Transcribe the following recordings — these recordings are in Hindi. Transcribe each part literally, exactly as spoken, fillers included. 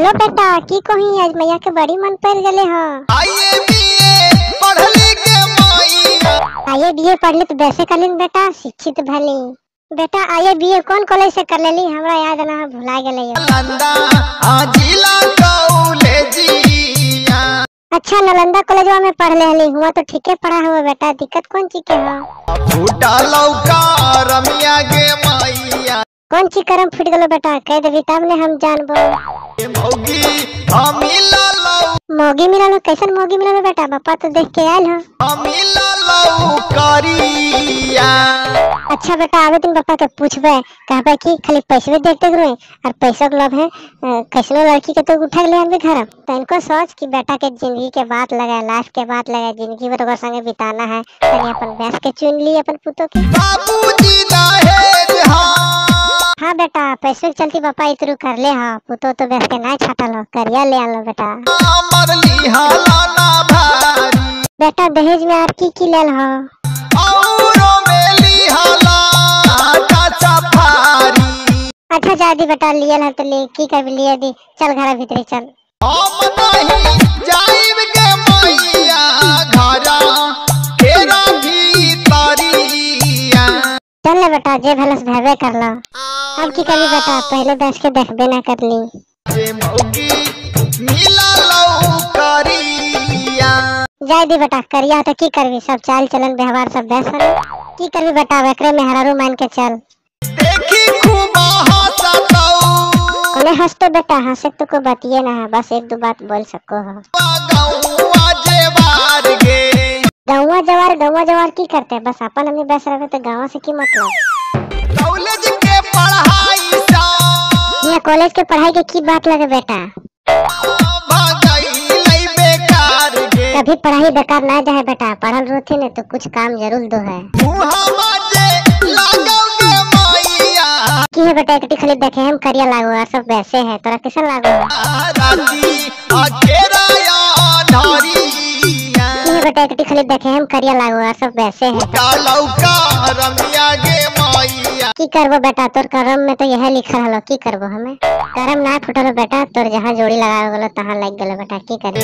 बोलो बेटा की कही आज मैया के बड़ी मन पड़ गले हो। आइए बीए पढ़ली के मैया। आइए बीए पढ़ली तो वैसे कर ली बेटा, शिक्षित भली बेटा। आइए बीए कौन कॉलेज से कर लेली, हमरा याद ना भुला गले। नालंदा जिला कॉलेजिया। अच्छा नालंदा कॉलेजवा में पढ़ लेली हुआ तो ठीके पढ़ा हुआ बेटा, दिक्कत कौन चीज के हो। फूटा लौका रमिया गे मैया। कौन चीज करम फूट गलो बेटा, कह देवी तब ने हम जानबो। मौगी मिला लो। मौगी मिला लो, कैसन मौगी मिला लो बेटा, पापा तो देख के आयल हो। मिला लौकारिया। अच्छा बेटा आवे दिन पापा के पूछबे, कहबे कि खाली पैसे देखते रहे और पैसा के लोभ है कैसनो लड़की के तो उठा ले आनबे घर। तो इनको सोच कि बेटा के जिंदगी के बात लगा, लाइफ के बात लगा, जिंदगी भर ओकर संगे बिताना है, तनी अपन बेस के चुन ली अपन पुतो के। बाबूजी दहेज हां। हाँ बेटा पैसे के चलती पापा इतरू कर ले हा, पुतो तो बेस के ना छाटल हो, करिया ले आलो बेटा। मरली हालाना भारी। बेटा दहेज में आप की की लेल हो। औरो मेली हाला चाचा फारी। अच्छा जादी बेटा लियल है तो ले की कर लिए दी, चल घर भीतर चल। हम नहीं जाइब के मैया घरा केरा भीतरिया। चल ले बेटा जे भलस भवे कर लो। अब की करी बेटा, पहले बैठ के देखबे ना कर ली। जे मौगी मिला लौकारिया। जाय दी बेटा करिया तो की करबी, सब चाल चलन व्यवहार सब बेस है। की करबी बेटा एकरे में हरारू मान के चल। देखी खूब हंसतौ। कोने हंसते बेटा, हंसे तो को बतिए ना, बस एक दो बात बोल सको हो। गौवा जेवार गे। गौवा जवार गौवा जवार की करते, बस अपन हमें बस रहे तो गाँव से की मतलब। कॉलेज के पढ़ाई सा। ये कॉलेज के पढ़ाई के की बात लगे बेटा, कभी पढ़ाई बेकार ना जाए बेटा, पढ़ल रोथे ने तो कुछ काम जरूर दो है। की है बेटा एकटी खाली देखे हम करिया लागो और सब वैसे है, तोरा कैसा लागो है। की है बेटा एकटी खाली देखे हम करिया लागो और सब वैसे है। की करबो बेटा, तोर करम में तो यह लिखल हलो, की करबो हमें करम ना फुटलो बेटा, तोर जहाँ जोड़ी लगा गलो तहाँ लग गलो बेटा, की करे।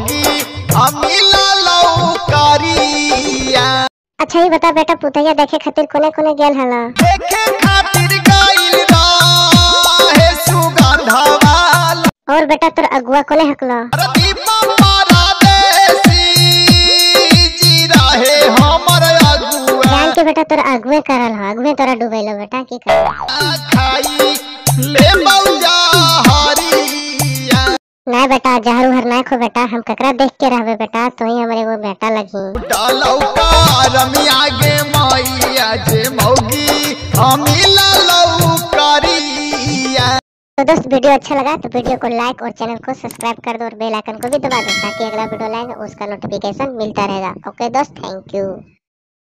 अच्छा ये बता बेटा पुतैया देखे खातिर कोने कोने गेल हलो। देखे खातिर गाइल रहे सुगंध वाला। और बेटा तोर अगुआ कोने हकलो। दीपा परदेशी जी रहे हमर अगुआ। जान के बेटा तोर अगुए करल हो, अगुए तोरा डुबैलो बेटा, की करे। खाई ले मौजा हरिया। ना बेटा जहर उहर ना खो बेटा, हम ककरा देख के रहबे बेटा, तो ही हमारे वो बेटा लगी। लौका रमिया गे मैया जे मौगी मिला लौकारिया। तो दोस्त वीडियो अच्छा लगा तो वीडियो को लाइक और चैनल को सब्सक्राइब कर दो और बेल आइकन को भी दबा दो ताकि अगला वीडियो लाएंगे उसका नोटिफिकेशन मिलता रहेगा। ओके दोस्त थैंक यू।